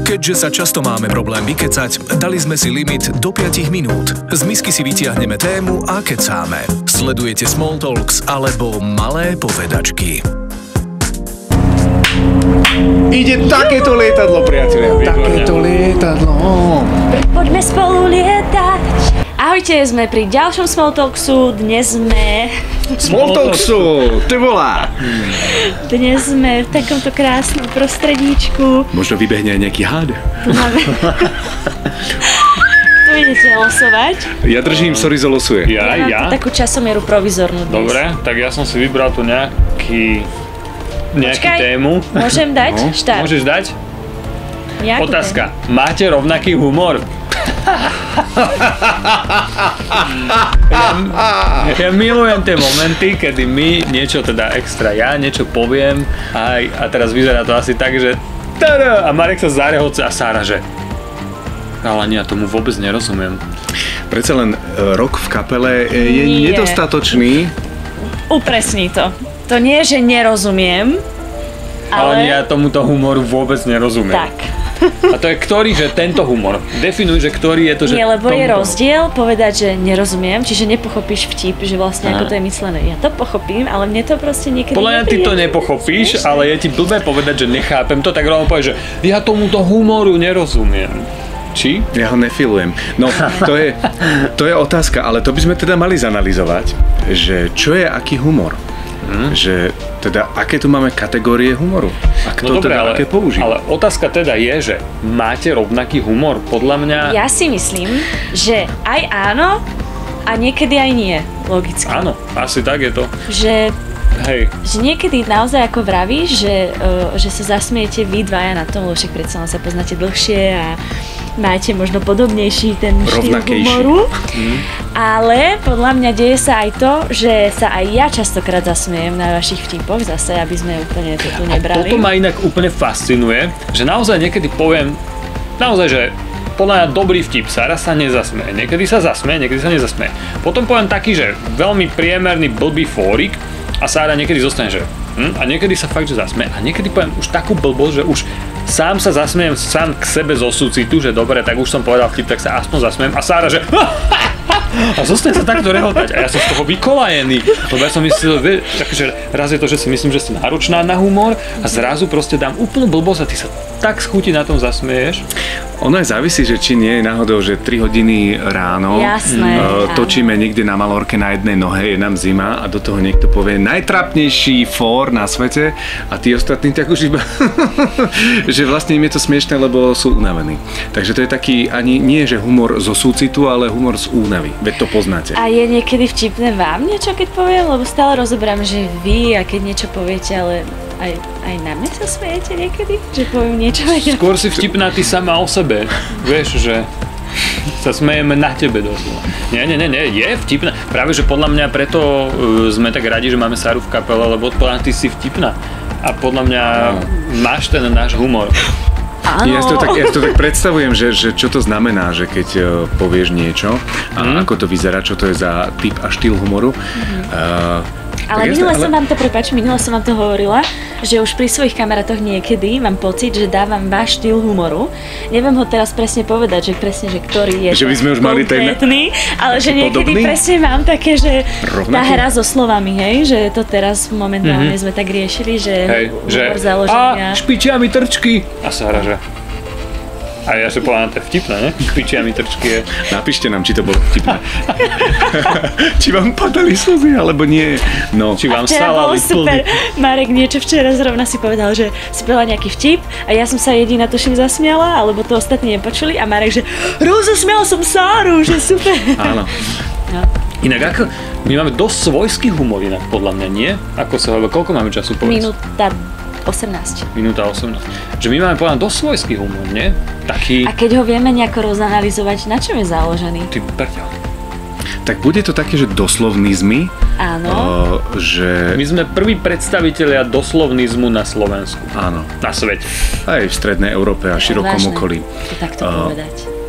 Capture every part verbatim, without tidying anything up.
Keďže sa často máme problém vykecať, dali sme si limit do päť minút. Z misky si vytiahneme tému a kecáme. Sledujete Small Talks alebo malé povedačky. Ide takéto lietadlo, priatelia. Takéto lietadlo. Poďme spolu lietať. Ahojte, sme pri ďalšom Small Talksu. Dnes sme... Small Talksu, ty volá. Dnes sme v takomto krásnom prostredíčku. Možno vybehne aj nejaký hád. Tu máme... Tu idete losovať. Ja držím, sorry, losuje. Ja, ja. ja. Takú časomieru provizornú dnes. Dobre, tak ja som si vybral tu nejaký... nejakú Počkaj, tému. Môžem dať? No, Štart. môžeš dať? Jakú Otázka. Tému? Máte rovnaký humor? ja, ja milujem tie momenty, kedy my niečo teda extra, ja niečo poviem a, a teraz vyzerá to asi tak, že tada, a Marek sa zarehoce a Sára, že ale ja tomu vôbec nerozumiem. Predsa len rok v kapele je Nie. nedostatočný. Upresni to. To nie, že nerozumiem, ale... Ale ja tomuto humoru vôbec nerozumiem. Tak. A to je ktorý, že tento humor? Definuj, že ktorý je to, že... Nie, lebo je tomuto. rozdiel povedať, že nerozumiem, čiže nepochopíš vtip, že vlastne ako Aha. to je myslené. Ja to pochopím, ale mne to proste niekedy Podľa mňa ty to nepochopíš, ale je ti blbé povedať, že nechápem to, tak rovno povieš, že ja tomuto humoru nerozumiem. Či? Ja ho nefilujem. No, to je, to je otázka, ale to by sme teda mali zanalizovať, že čo je aký humor. Hmm. Že teda, aké tu máme kategórie humoru? A kto No dobre, teda ale, aké používa? ale otázka teda je, že máte rovnaký humor? Podľa mňa... Ja si myslím, že aj áno a niekedy aj nie, logicky. Áno, asi tak je to. Že, Hej. že niekedy naozaj ako vravíš, že, uh, že sa zasmiete vy dvaja na tom, lebo však predsa len sa poznáte dlhšie a máte možno podobnejší ten štýl humoru. Mm. Ale podľa mňa deje sa aj to, že sa aj ja častokrát zasmiejem na vašich vtipoch, zase, aby sme úplne to tu nebrali. A toto ma inak úplne fascinuje, že naozaj niekedy poviem, naozaj, že podľa mňa dobrý vtip, Sára sa nezasmeje. Niekedy sa zasmeje, niekedy sa nezasmeje. Potom poviem taký, že veľmi priemerný blbý fórik a Sára niekedy zostane, že hm? A niekedy sa fakt, že zasmeje. A niekedy poviem už takú blbosť, že už sám sa zasmejem sám k sebe zo súcitu, že dobre, tak už som povedal vtip, tak sa aspoň zasmejem. A Sára, že a zostane sa takto rehotať. A ja som z toho vykolajený. Lebo ja som myslel, vie, takže raz je to, že si myslím, že si náročná na humor a zrazu proste dám úplnú blbosť a ty sa tak schutí na tom zasmieješ. Ono aj závisí, že či nie je náhodou, že tri hodiny ráno Jasné, uh, točíme niekde na Malorke na jednej nohe, je nám zima a do toho niekto povie najtrapnejší fór na svete a tí ostatní tak už iba že vlastne im je to smiešné, lebo sú unavení. Takže to je taký ani nie, že humor zo súcitu, ale humor z únavy. Veď to poznáte. A je niekedy vtipné vám niečo, keď poviem? Lebo stále rozoberám, že vy, a keď niečo poviete, ale aj, aj na mňa sa smejete niekedy? Že poviem niečo aj ja. Skôr si vtipná ty sama o sebe. Vieš, že sa smejeme na tebe doslova. Nie, nie, nie, nie, je vtipná. Práve, že podľa mňa preto sme tak radi, že máme Sáru v kapele, lebo podľa mňa ty si vtipná. A podľa mňa máš ten náš humor. Áno. Ja si to tak, ja si to tak predstavujem, že, že čo to znamená, že keď uh, povieš niečo a mm. ako to vyzerá, čo to je za typ a štýl humoru. Mm. Uh, Ale jasné, minule ale... som vám to, prepáč, minule som vám to hovorila, že už pri svojich kamarátoch niekedy mám pocit, že dávam váš štýl humoru. Neviem ho teraz presne povedať, že presne, že ktorý je že by sme už mali ten... ale že niekedy podobný? presne mám také, že Rovnaký? tá hra so slovami, hej, že to teraz momentálne mm-hmm. sme tak riešili, že Hej, že humor založenia. a špičia mi trčky. A Sára, že a ja si povedal, to je vtipné, ne? Špičia mi trčky je. Napíšte nám, či to bolo vtipné. Či vám padali slzy, alebo nie. No. Či vám Včera stála bolo super. Marek niečo včera zrovna si povedal, že si povedal nejaký vtip a ja som sa jediná tuším zasmiala, alebo to ostatní nepočuli a Marek, že rozosmial som Sáru, že super. Áno. No. Inak ako, my máme dosť svojský humor inak, podľa mňa, nie? Ako sa hovorí, koľko máme času povedať? Minúta osemnásť. Minúta osemnásť. Že my máme povedať dosť svojský humor, nie? Taký... A keď ho vieme nejako rozanalizovať, na čom je založený? Ty prťa. Tak bude to také, že doslovnizmy. Áno. Uh, že... My sme prví predstavitelia doslovnizmu na Slovensku. Áno. Na svete. Aj v strednej Európe a širokom Vážne, okolí. to takto Uh, povedať.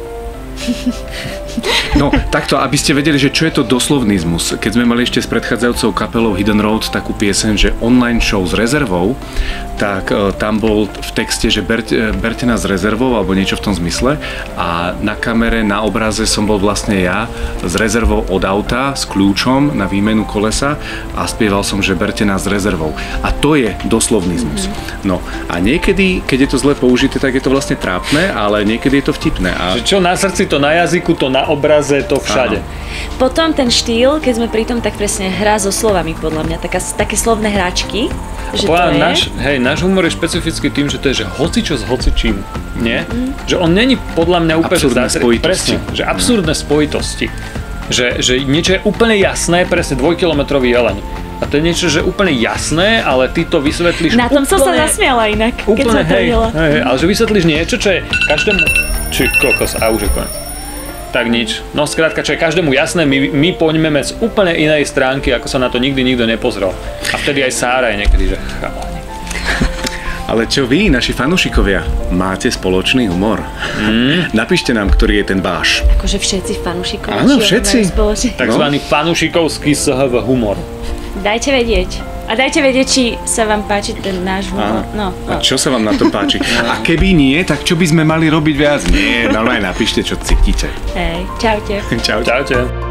No, takto, aby ste vedeli, že čo je to doslovnizmus. Keď sme mali ešte s predchádzajúcou kapelou Hidden Road takú pieseň, že online show s rezervou, tak e, tam bol v texte, že berte, berte nás s rezervou, alebo niečo v tom zmysle. A na kamere, na obraze som bol vlastne ja s rezervou od auta, s kľúčom na výmenu kolesa a spieval som, že berte nás s rezervou. A to je doslovnizmus. Mm-hmm. No a niekedy, keď je to zle použité, tak je to vlastne trápne, ale niekedy je to vtipné. A... Že čo na srdci, to na jazyku, to na obraze, to všade. Áno. Potom ten štýl, keď sme pri tom, tak presne hrá so slovami, podľa mňa, taká, také slovné hráčky. Že to je... náš, hej, náš humor je špecifický tým, že to je, že hocičo s hocičím, nie? Mm. Že on není podľa mňa úplne... Absurdné spojitosti. Presne, že absurdné mm. spojitosti. Že, že niečo je úplne jasné, presne dvojkilometrový jeleň. A to je niečo, že úplne jasné, ale ty to vysvetlíš Na tom úplne, som sa zasmiala inak, úplne, keď som to hej, videla. Hej, ale že vysvetlíš niečo, čo je každému... Či kokos, a už je konec. Tak nič. No skrátka, čo je každému jasné, my, my poňmeme z úplne inej stránky, ako sa na to nikdy nikto nepozrel. A vtedy aj Sára je niekedy, že chalani. Ale čo vy, naši fanúšikovia, máte spoločný humor? Mm. Napíšte nám, ktorý je ten váš. Akože všetci fanúšikovia. Áno, všetci. Takzvaný no. fanúšikovský es há vé humor. Dajte vedieť. A dajte vedieť, či sa vám páči ten náš humor. No, no. A čo sa vám na to páči? A keby nie, tak čo by sme mali robiť viac? Nie, normálne napíšte, čo cítite. Hej, čaute. Čaute. Čaute.